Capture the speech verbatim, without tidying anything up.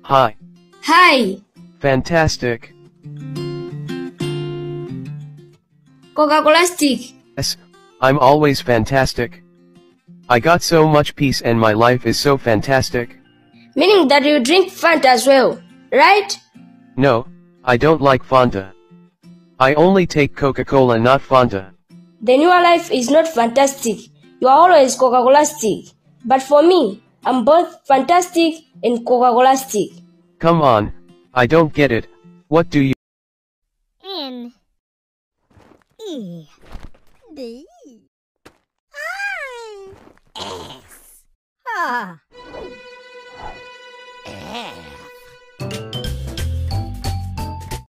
Hi. Hi. Fantastic. Coca-Cola stick. Yes, I'm always fantastic. I got so much peace and my life is so fantastic. Meaning that you drink Fanta as well, right? No, I don't like Fanta. I only take Coca-Cola, not Fanta. Then your life is not fantastic. You are always Coca-Cola stick. But for me, I'm both fantastic and Coca-Cola stick. Come on, I don't get it. What do you